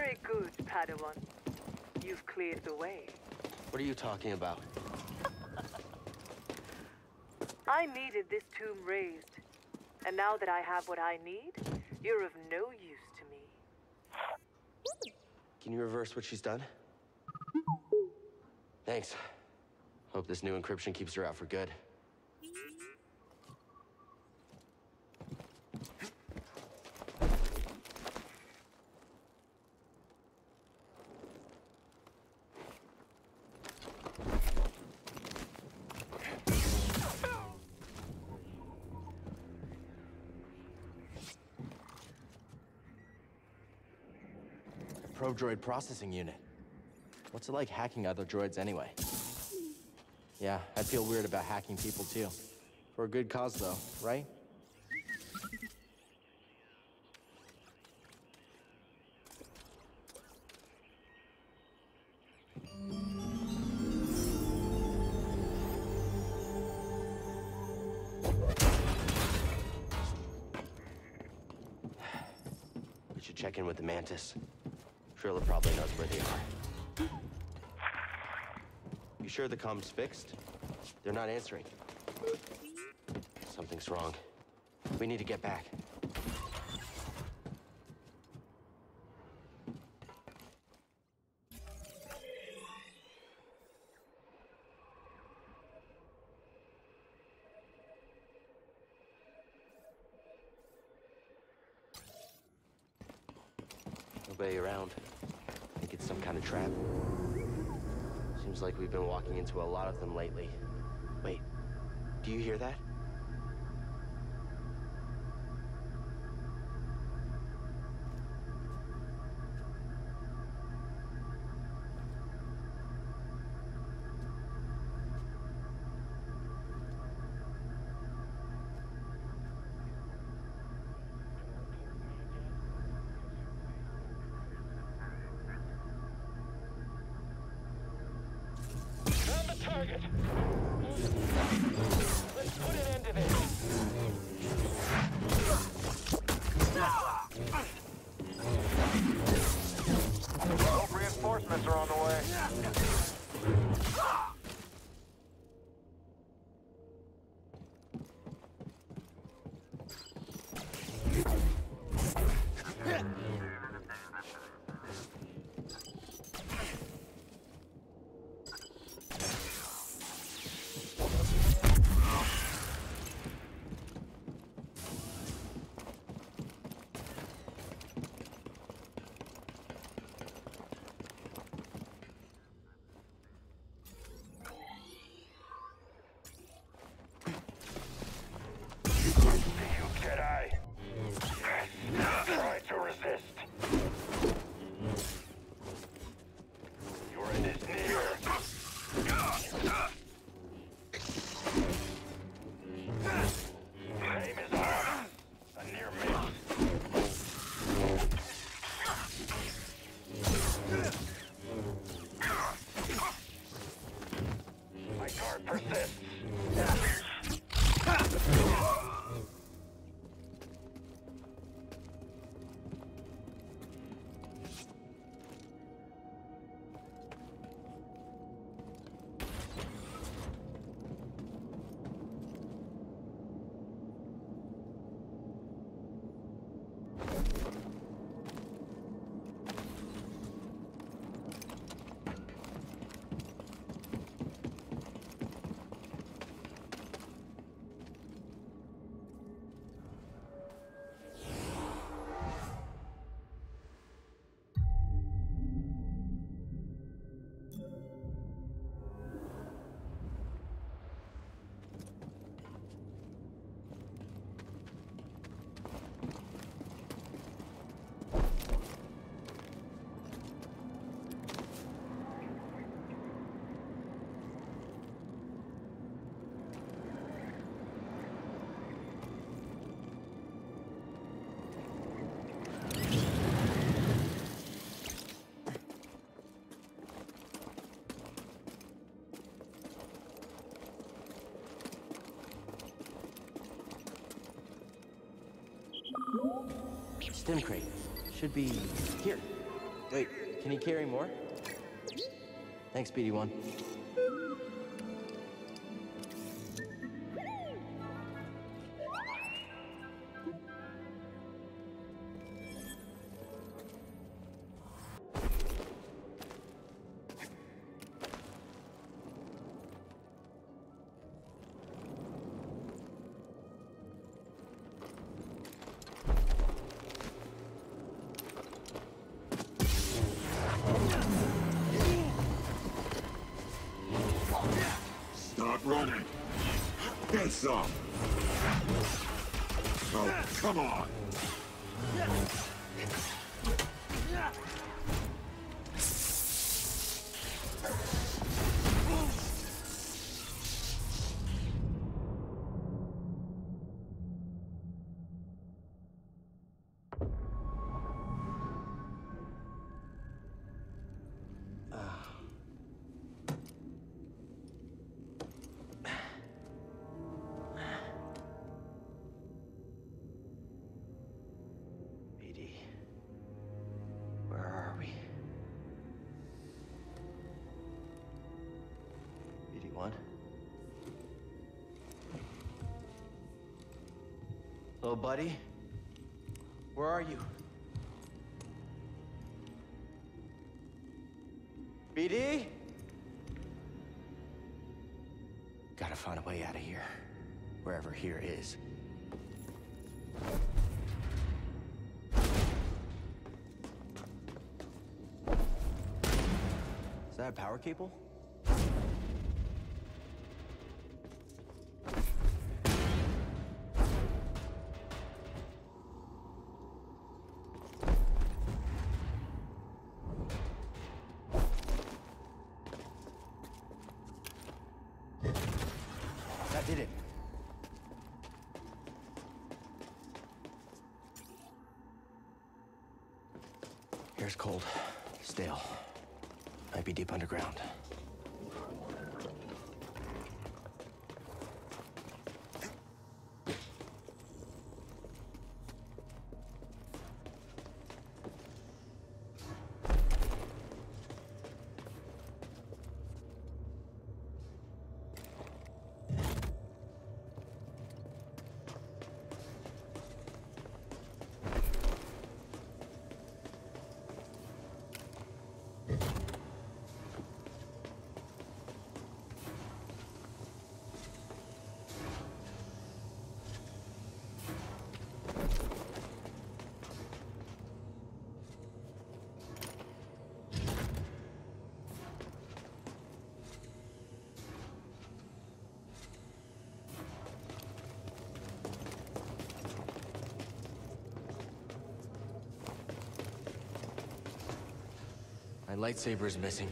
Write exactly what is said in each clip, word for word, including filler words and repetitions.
Very good, Padawan. You've cleared the way. What are you talking about? I needed this tomb raised. And now that I have what I need, you're of no use to me. Can you reverse what she's done? Thanks. Hope this new encryption keeps her out for good. Pro-droid processing unit. What's it like hacking other droids anyway? Yeah, I feel weird about hacking people too. For a good cause though, right? We should check in with the Mantis. Trilla probably knows where they are. You sure the comm's fixed? They're not answering. Something's wrong. We need to get back. Nobody around. Think it's some kind of trap. Seems like we've been walking into a lot of them lately. Wait, do you hear that? Target! Let's put an end to this! I hope reinforcements are on the way. Jedi. Try to resist. Your end is near. Aim is on. A near miss. My guard persists. Stim crate. Should be here. Wait, can you carry more? Thanks, B D one. Start running. Get some. Oh, come on. B D. Where are we? B D one? Little buddy? Where are you? B D? Gotta find a way out of here. Wherever here is. Is that a power cable? That did it. Air's cold, stale. Might be deep underground. My lightsaber is missing.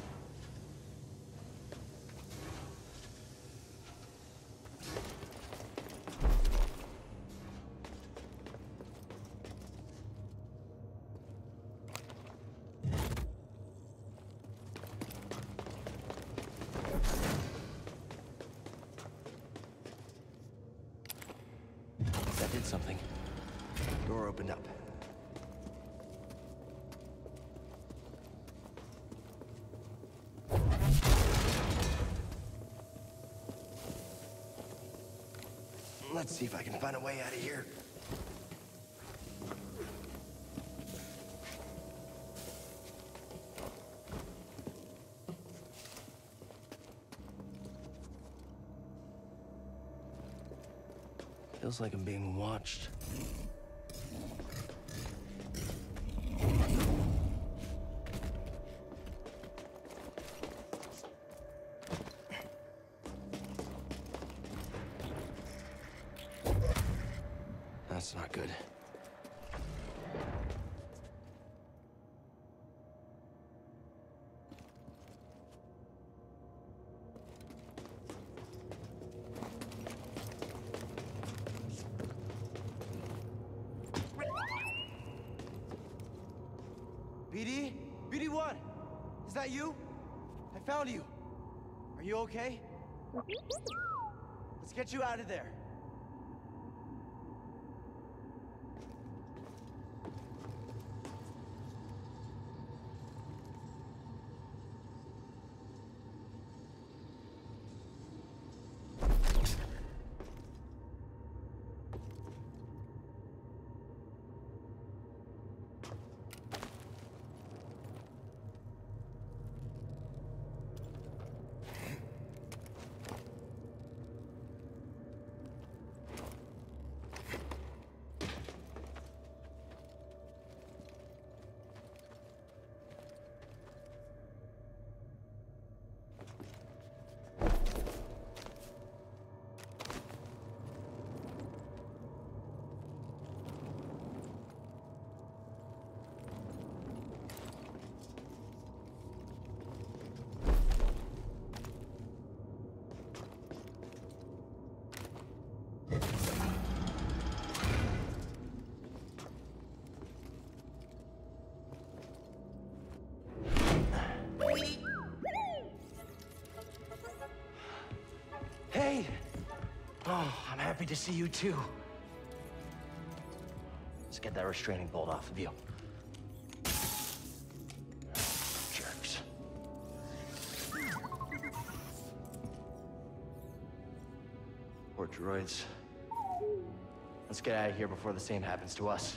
That did something. Door opened up. Let's see if I can find a way out of here. Feels like I'm being watched. That's not good. B D? B D one? Is that you? I found you. Are you okay? Let's get you out of there. happy to see you too. Let's get that restraining bolt off of you. Jerks. Poor droids. Let's get out of here before the same happens to us.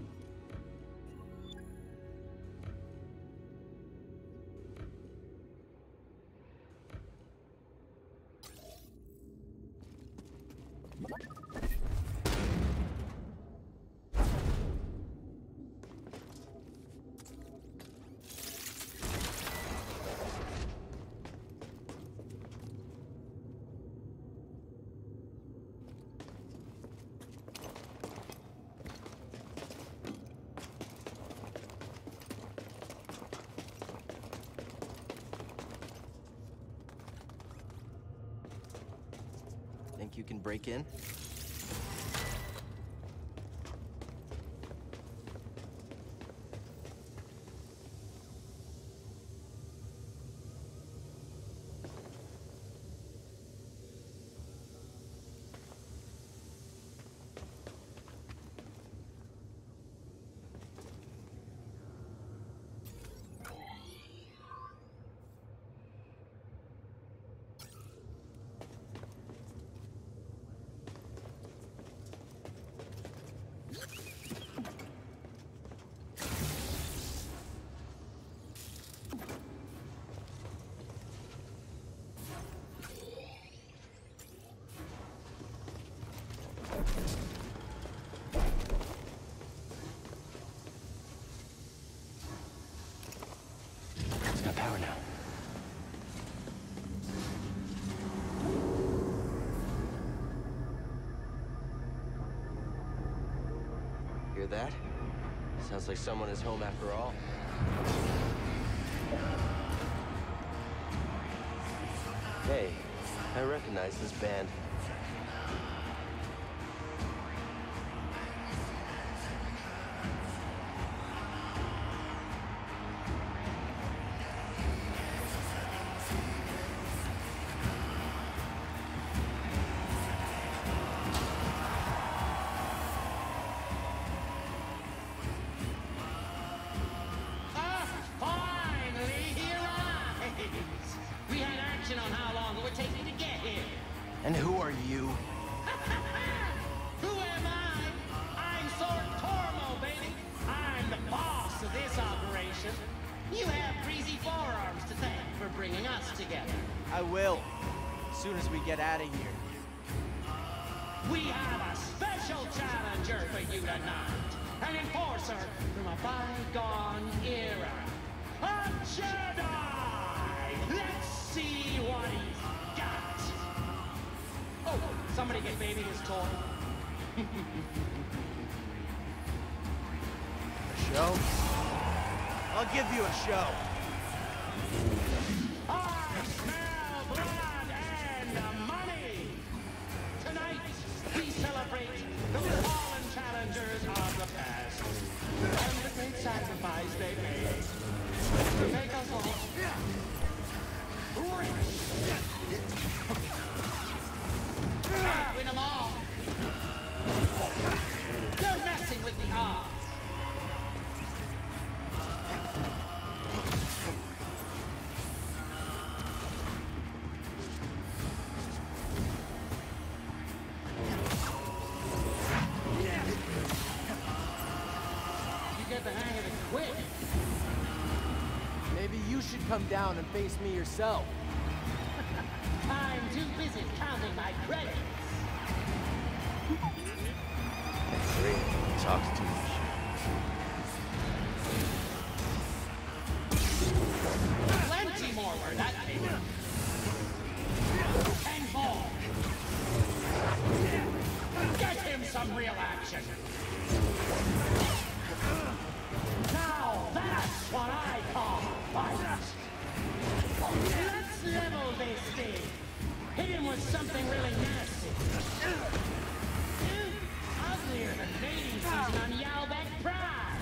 Think you can break in? Got power now. Hear that? Sounds like someone is home after all. Hey, I recognize this band. And who are you? Who am I? I'm Sword Tormo, baby. I'm the boss of this operation. You have greasy forearms to thank for bringing us together. I will, as soon as we get out of here. We have a special challenger for you tonight. An enforcer from a bygone era. A Jedi! Let's see what he's got. Oh, somebody get baby his toy. A show? I'll give you a show. I smell blood and money! Tonight, we celebrate the fallen challengers of the past and the great sacrifice they made to make us all rich. Win them all. You're messing with the odds. You get the hang of it quick. Maybe you should come down and face me yourself. I'm too busy counting my credits. Three talks too much. Plenty more where that came from. And more. Get him some real action. Now that's what I call fight. Let's level this thing. Hit him with something really nasty. Uglier than mating season on Yalbeck Pride.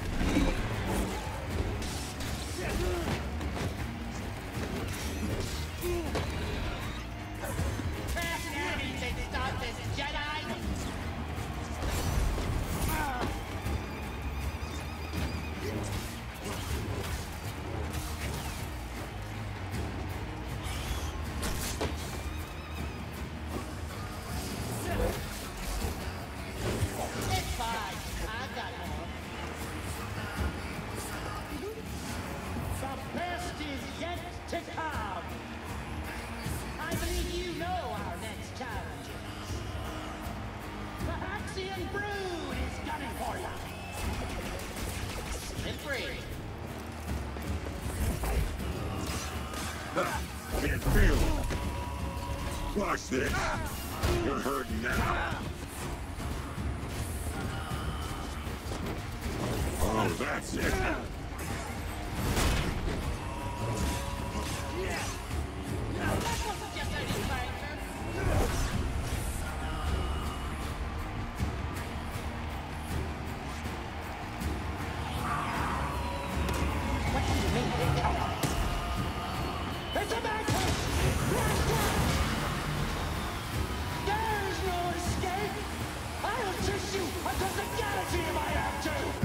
Fast anything to stop this Jedi. Can't feel it. Watch this. You're hurting now. Oh, that's it. It's a banquet! There's no escape! I'll chase you across the galaxy if I have to!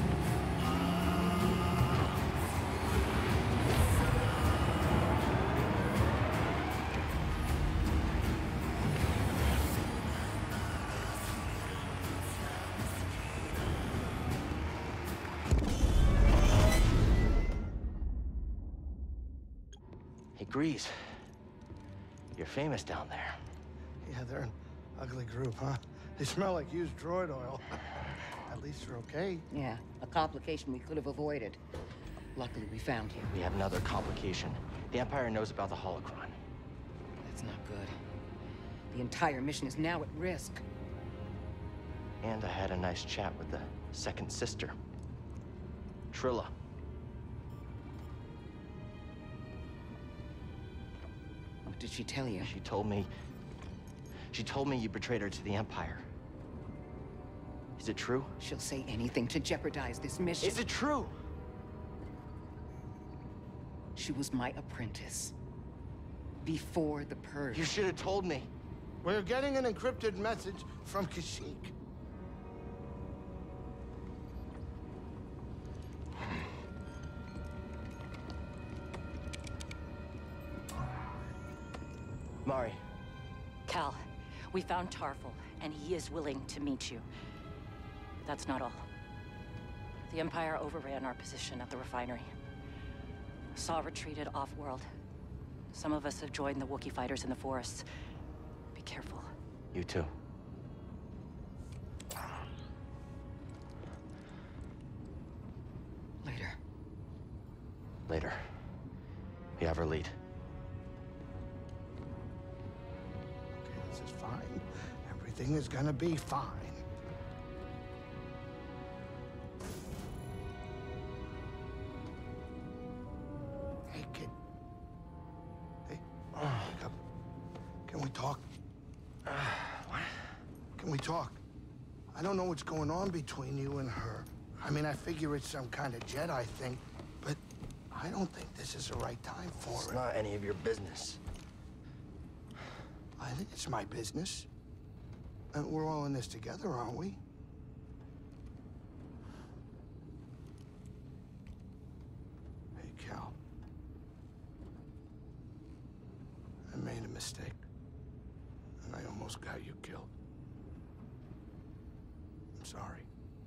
Hey, Grease. You're famous down there. Yeah, they're an ugly group, huh? They smell like used droid oil. At least they're okay. Yeah, a complication we could have avoided. Luckily, we found you. We have another complication. The Empire knows about the holocron. That's not good. The entire mission is now at risk. And I had a nice chat with the second sister, Trilla. What did she tell you? She told me... She told me you betrayed her to the Empire. Is it true? She'll say anything to jeopardize this mission. Is it true? She was my apprentice. Before the Purge. You should have told me. We're getting an encrypted message from Kashyyyk. Mari. Cal, we found Tarful, and he is willing to meet you. But that's not all. The Empire overran our position at the refinery. Saw retreated off-world. Some of us have joined the Wookiee fighters in the forests. Be careful. You too. Later. Later. We have our lead. Okay, this is fine. Everything is gonna be fine. Hey, kid. Hey, wake up. Can we talk? What? Can we talk? I don't know what's going on between you and her. I mean, I figure it's some kind of Jedi thing, but I don't think this is the right time for It's it. not any of your business. I think it's my business. And we're all in this together, aren't we? Hey, Cal. I made a mistake. And I almost got you killed. I'm sorry.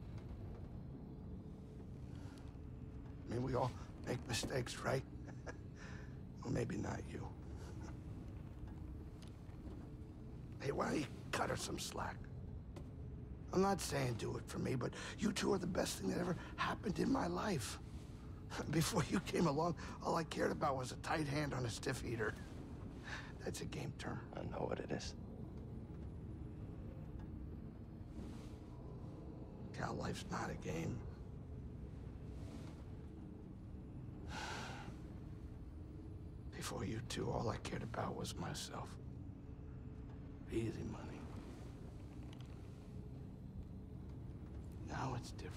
I mean, we all make mistakes, right? Well, maybe not you. Hey, why don't you cut her some slack? I'm not saying do it for me, but you two are the best thing that ever happened in my life. Before you came along, all I cared about was a tight hand on a stiff heater. That's a game term. I know what it is. Cal, life's not a game. Before you two, all I cared about was myself. Easy money. Now it's different.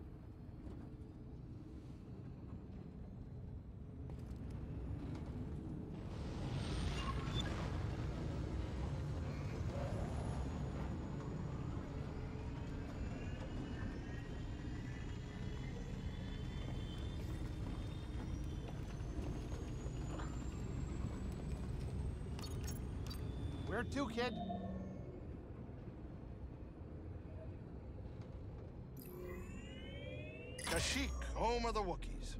Where to, kid? Kashyyyk, home of the Wookiees.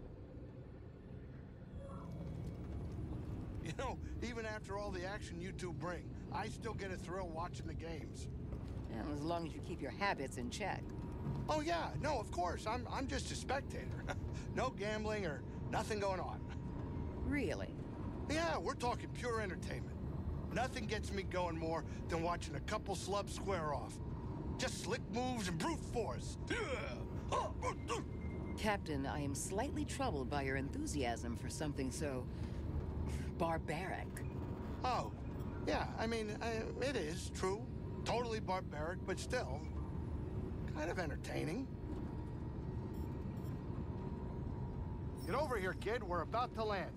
You know, even after all the action you two bring, I still get a thrill watching the games. Well, as long as you keep your habits in check. Oh yeah, no, of course. I'm I'm just a spectator. No gambling or nothing going on. Really? Yeah, we're talking pure entertainment. Nothing gets me going more than watching a couple slubs square off. Just slick moves and brute force. Captain, I am slightly troubled by your enthusiasm for something so... barbaric. Oh, yeah, I mean, uh, it is true. Totally barbaric, but still kind of entertaining. Get over here, kid. We're about to land.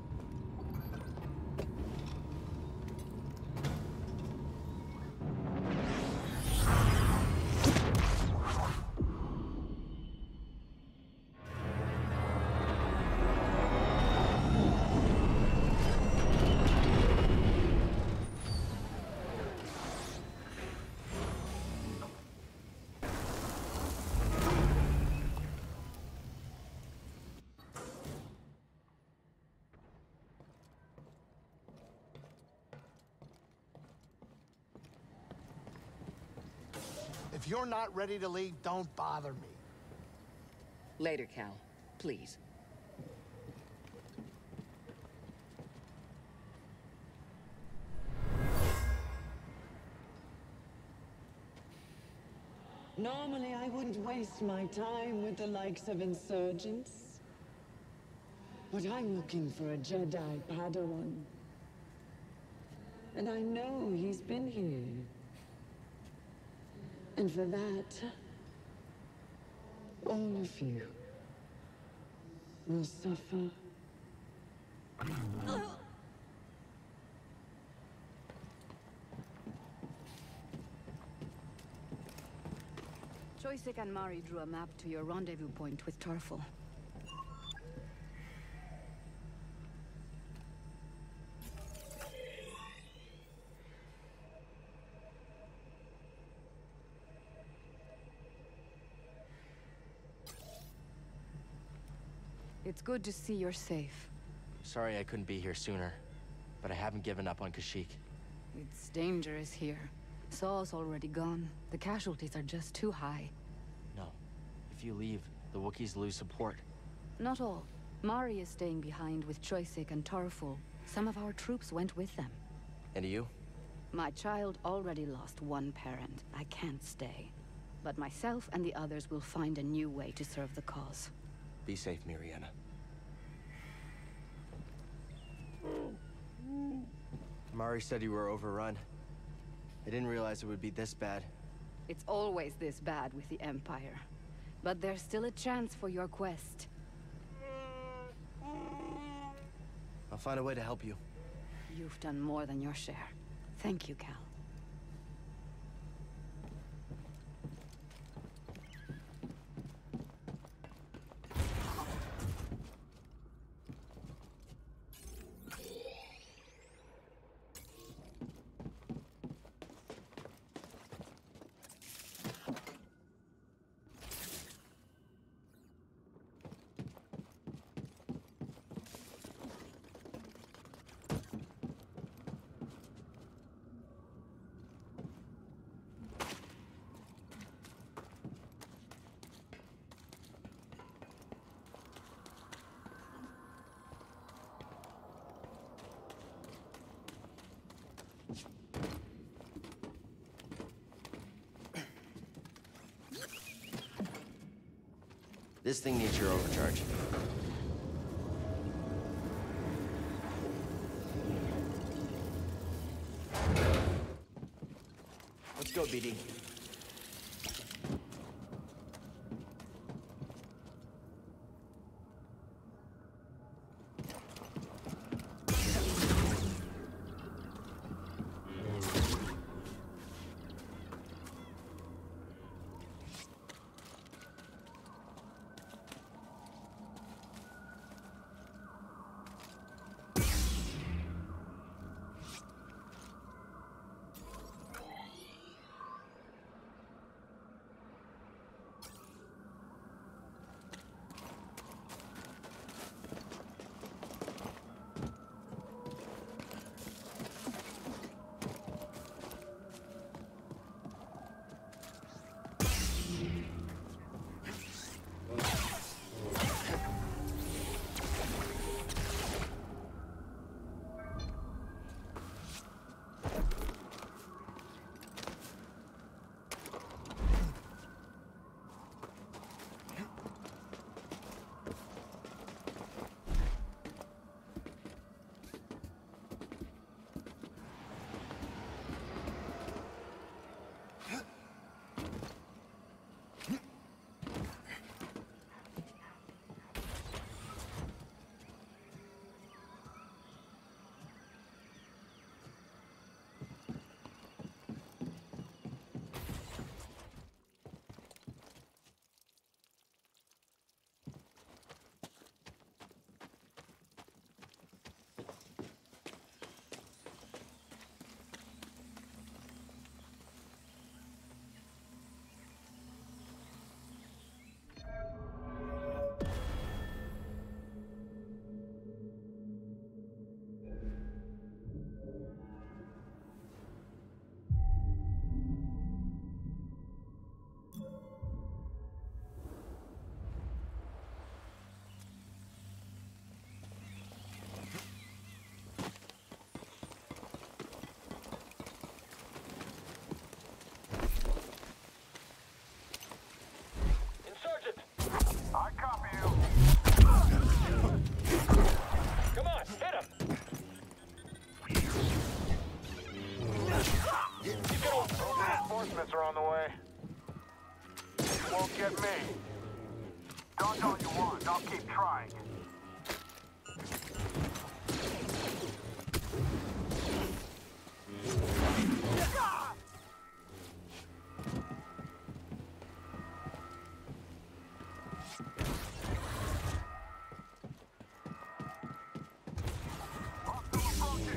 If you're not ready to leave, don't bother me. Later, Cal. Please. Normally, I wouldn't waste my time with the likes of insurgents. But I'm looking for a Jedi Padawan. And I know he's been here. And for that, all of you will suffer. Choisek and Mari drew a map to your rendezvous point with Tarful. It's good to see you're safe. Sorry I couldn't be here sooner, but I haven't given up on Kashyyyk. It's dangerous here. Saul's already gone. The casualties are just too high. No. If you leave, the Wookiees lose support. Not all. Mari is staying behind with Choisek and Tarful. Some of our troops went with them. And you? My child already lost one parent. I can't stay. But myself and the others will find a new way to serve the cause. Be safe, Miriana. Mari said you were overrun. I didn't realize it would be this bad. It's always this bad with the Empire. But there's still a chance for your quest. I'll find a way to help you. You've done more than your share. Thank you, Cal. This thing needs your overcharge. Let's go, B D.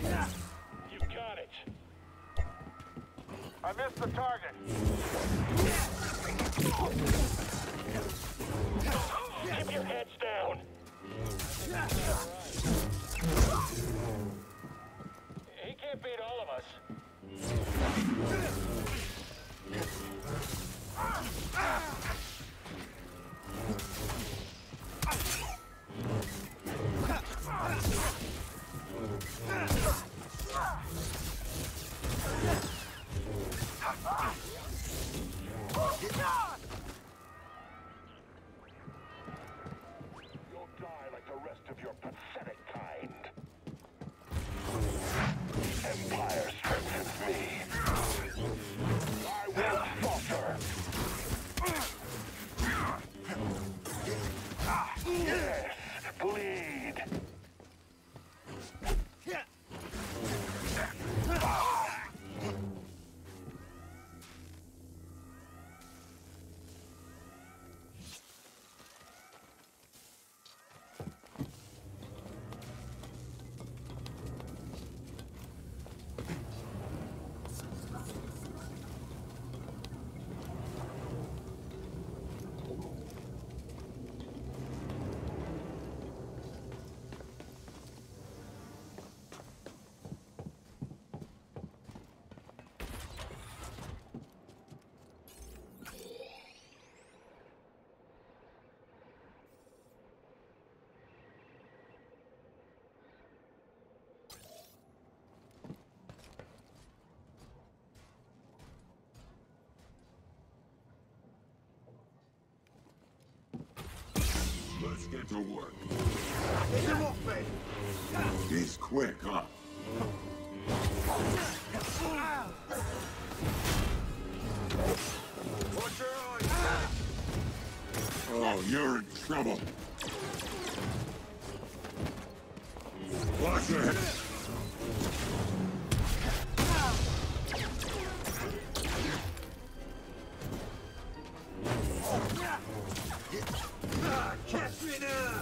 You got it. I missed the target. Keep your heads down. He can't beat all of us. You'll die like the rest of your pathetic kind. Empire strengthens me. I will falter. Yes, bleed. Let's get to work. He's quick, huh? Watch your eyes. Oh, you're in trouble. Watch your head. Catch me now!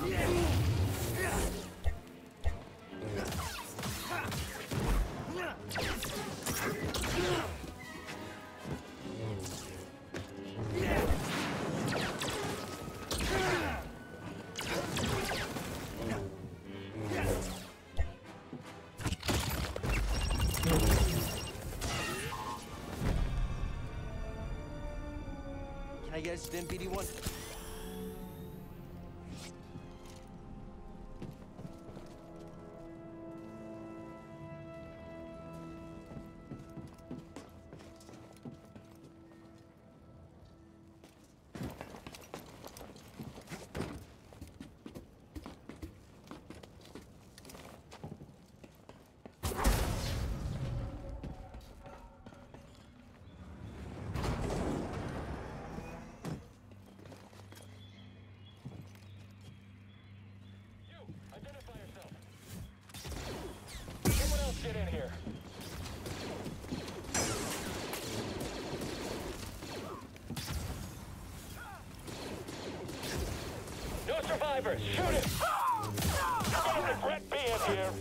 Can I get a stim, B D one? Get in here. No survivors. Shoot it. You're gonna regret being here.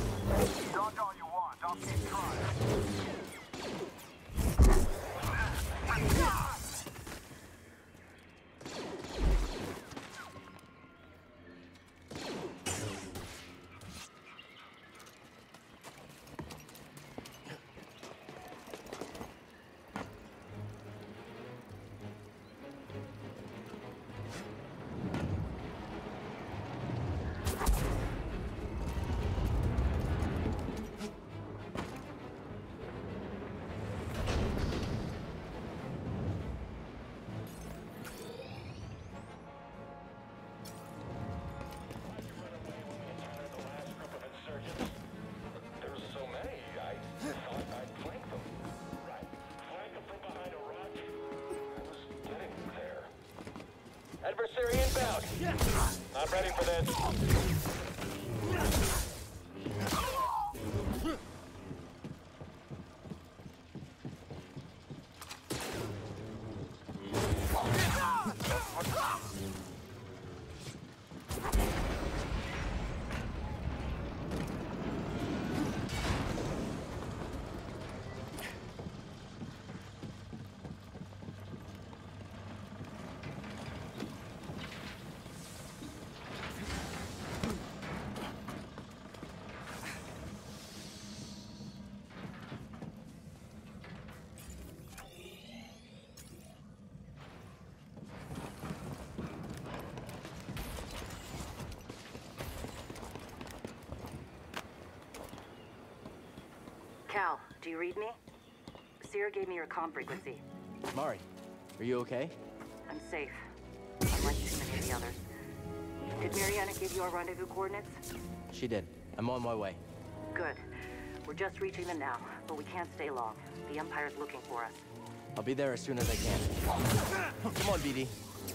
Dodge all you want. I'll keep trying. Adversary inbound. Not ready for this. Cal, do you read me? Seer gave me your comm frequency. Mari, are you okay? I'm safe. Unlike too many of the others. Did Mariana give you our rendezvous coordinates? She did. I'm on my way. Good. We're just reaching them now, but we can't stay long. The Empire's looking for us. I'll be there as soon as I can. Come on, B D.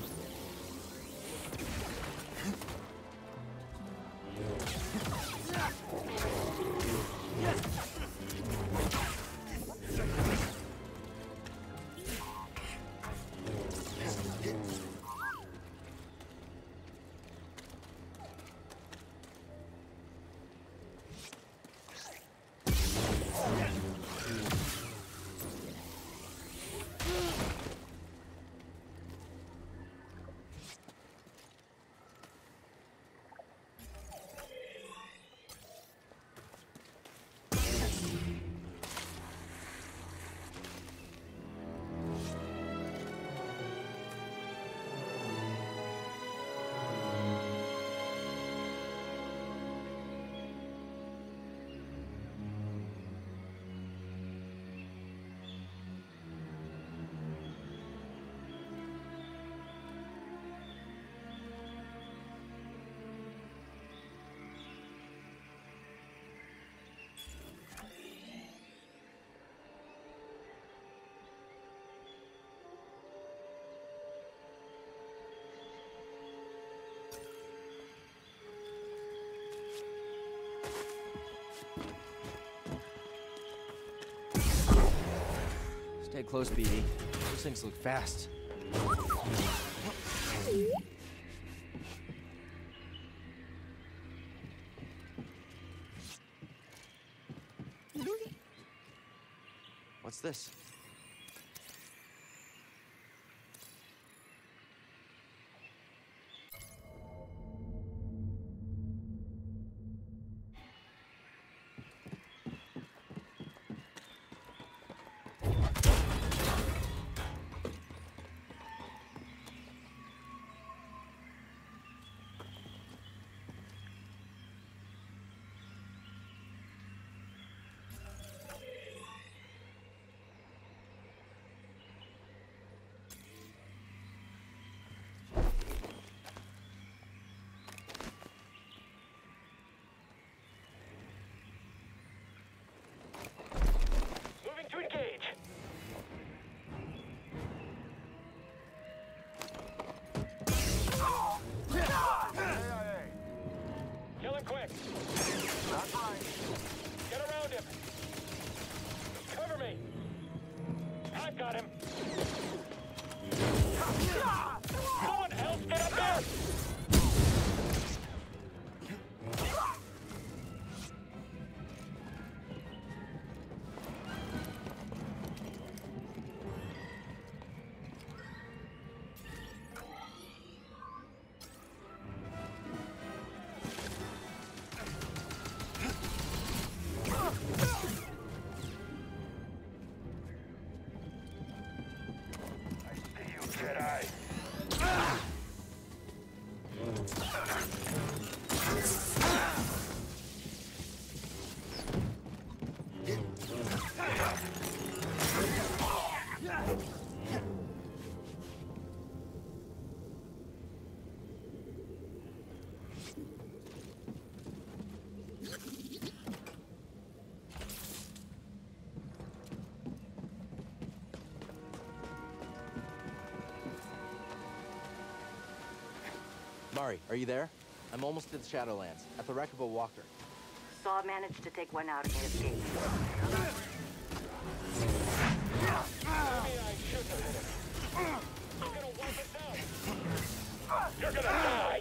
Stay close, B D. Those things look fast. What's this? To engage. Kill him quick. Not mine. Get around him. Cover me. I've got him. Someone else get up there. Jedi. Mari, are you there? I'm almost to the Shadowlands, at the wreck of a walker. Saw managed to take one out and escape. Maybe I shouldn't have hit him. I'm gonna wipe it down. You're gonna die!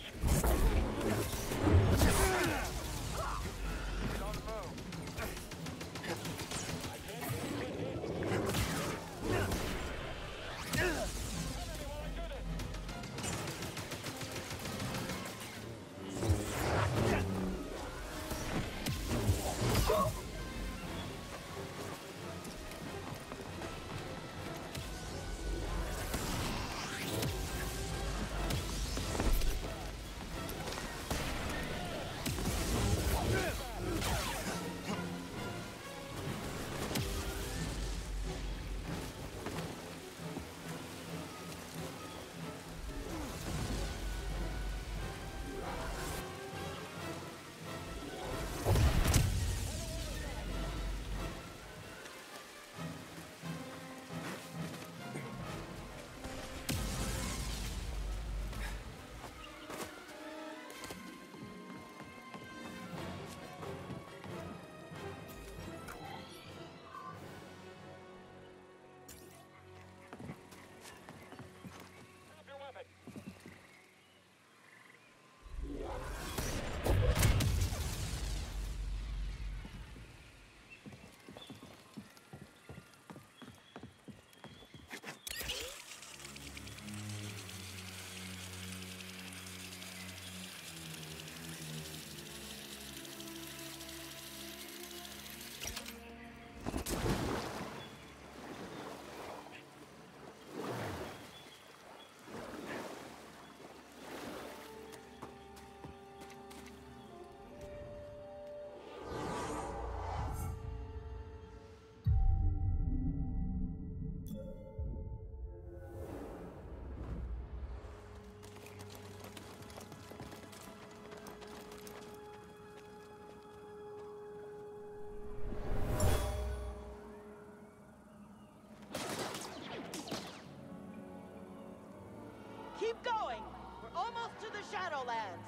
Keep going! We're almost to the Shadowlands!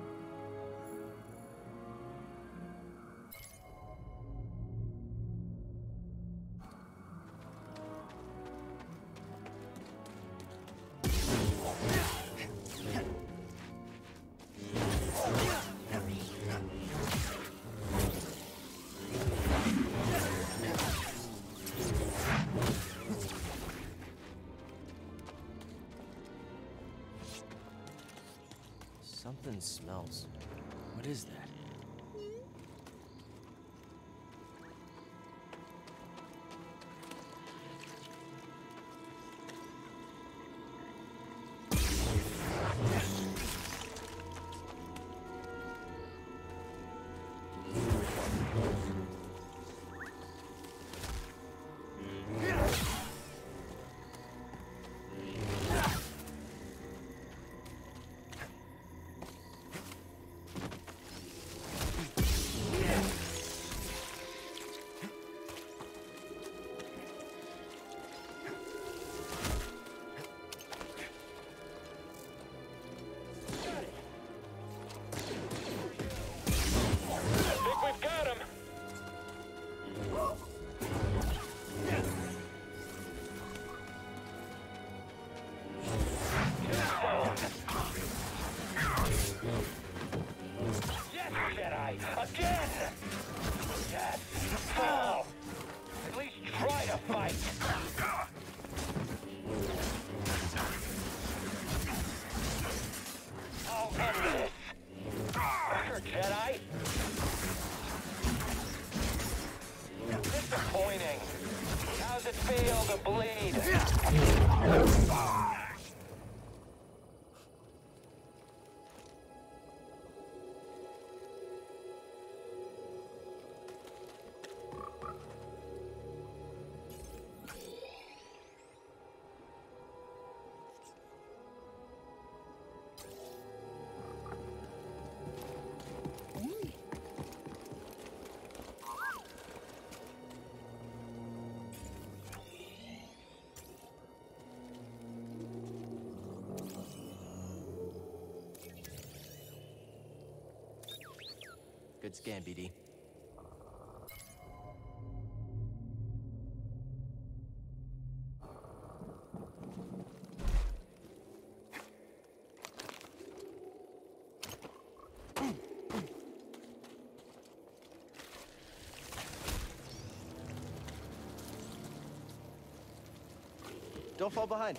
Something smells. What is that? Yes, Jedi! Again! Yes! Fall! At least try to fight! I'll end this! Sucker, Jedi! Disappointing! How's it feel to bleed? benefit scan, B D. Don't fall behind.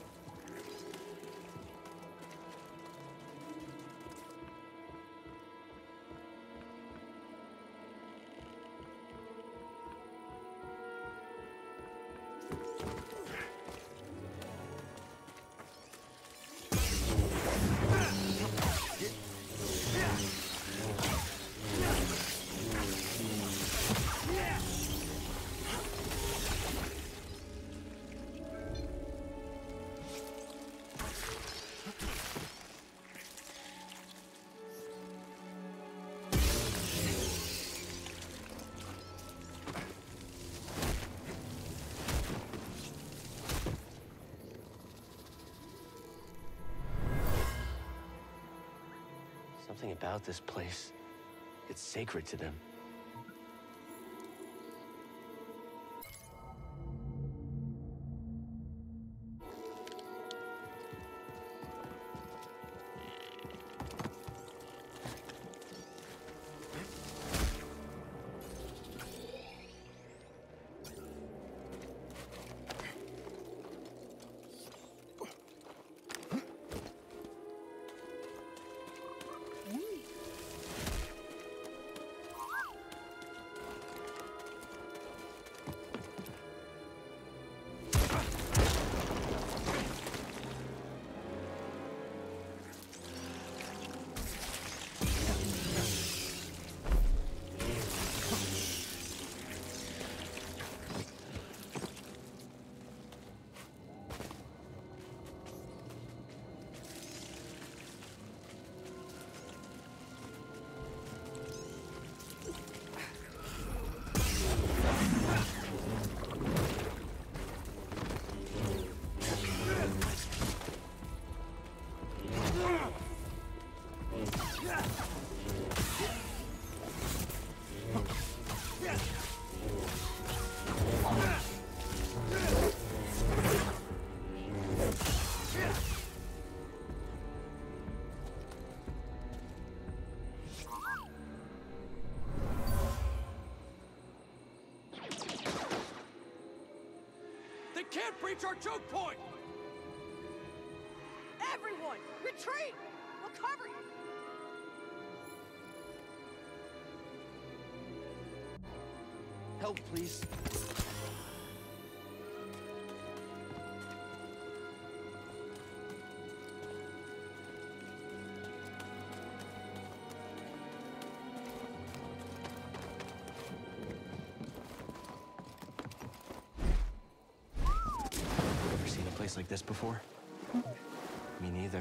Something about this place. It's sacred to them. Can't breach our choke point! Everyone, retreat! We'll cover you! Help, please. Place like this before? Me neither.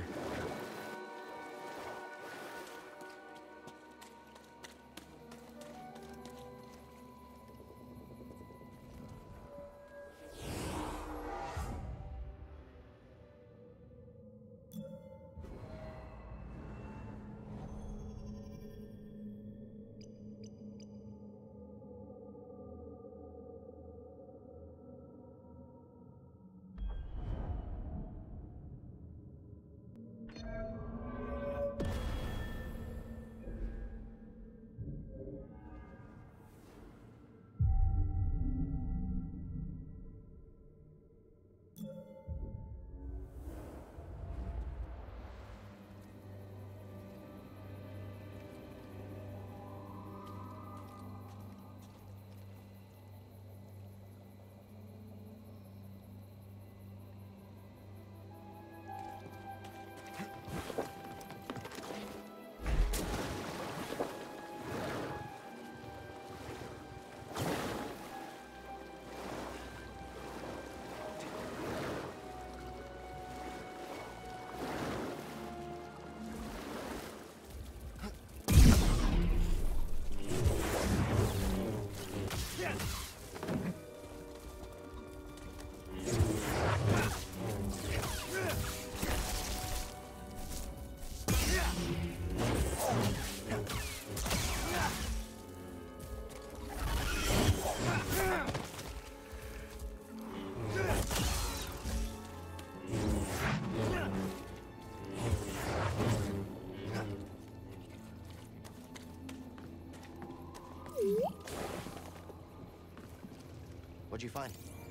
What'd you find?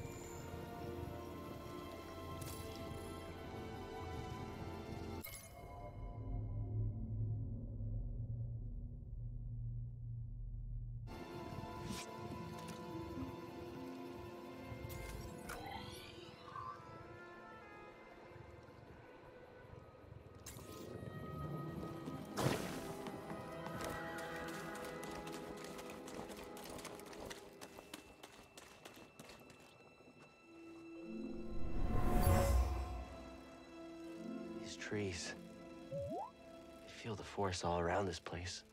Trees. I feel the force all around this place.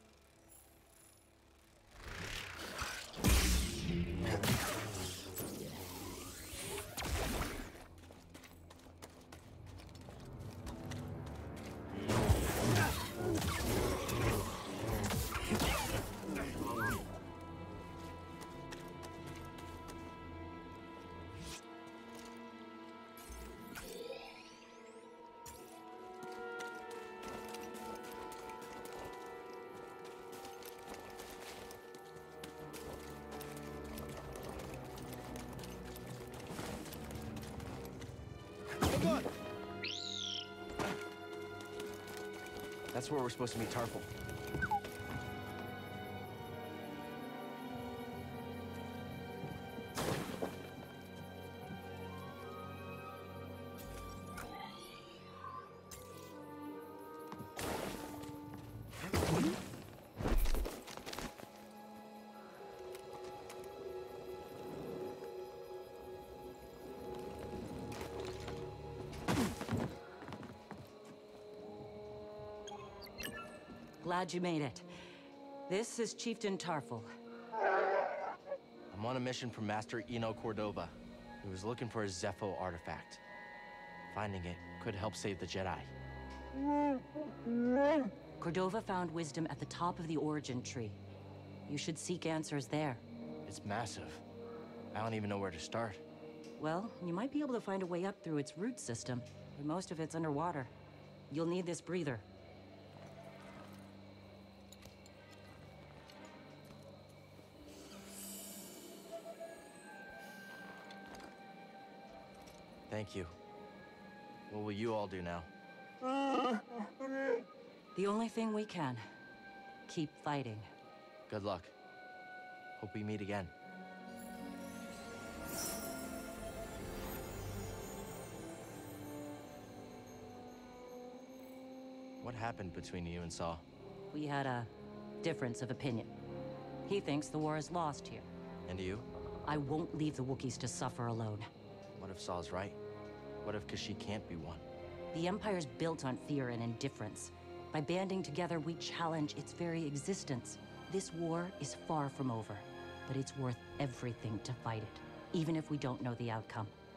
That's where we're supposed to meet Tarful. Glad you made it. This is Chieftain Tarful. I'm on a mission from Master Eno Cordova. He was looking for a Zepho artifact. Finding it could help save the Jedi. Cordova found wisdom at the top of the origin tree. You should seek answers there. It's massive. I don't even know where to start. Well, you might be able to find a way up through its root system, but most of it's underwater. You'll need this breather. Thank you. What will you all do now? The only thing we can. Keep fighting. Good luck. Hope we meet again. What happened between you and Saw? We had a difference of opinion. He thinks the war is lost here. And you? I won't leave the Wookiees to suffer alone. What if Saw's right? What if Kashyyyk can't be won? The Empire's built on fear and indifference. By banding together, we challenge its very existence. This war is far from over, but it's worth everything to fight it, even if we don't know the outcome.